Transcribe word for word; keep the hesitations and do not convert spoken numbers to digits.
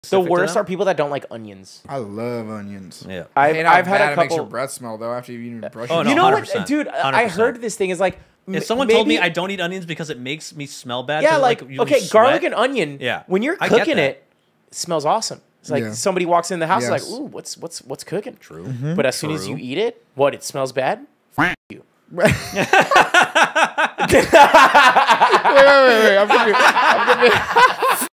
The worst are people that don't like onions. I love onions. Yeah. I've, I've, I've I've had a It makes your couple. breath smell though after you've eaten brush. Oh, no, You know one hundred what, percent. dude? one hundred I percent. heard this thing is like. If someone told me maybe- I don't eat onions because it makes me smell bad, yeah, 'cause, like, you okay, sweat, garlic and onion. Yeah, when you're I get cooking that. it, it smells awesome. It's like Yeah. somebody walks in the house, Yes. like, ooh, what's what's what's cooking? True. But as soon as True. you eat it, what? It smells bad. You. wait, wait, wait, wait. I'm confused. I'm confused.